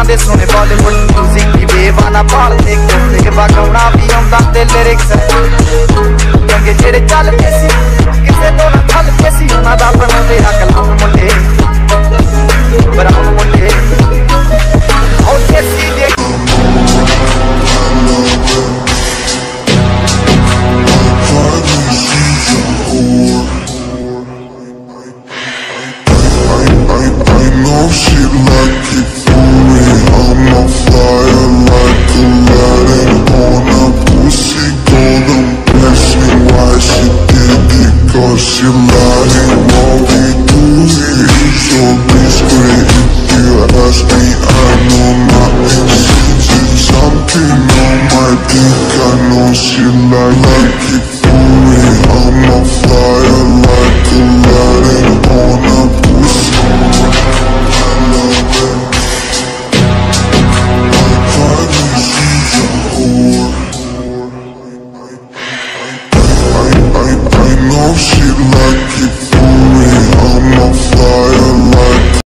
दे सोने बॉलीवुड म्यूजिक की बेवाना पाल देख के गाना भी आंदा ते लिरिक्स चंगे जेड़े चलदे सी किसे तो ना चलदे सी उन्हां दा बनांदे हक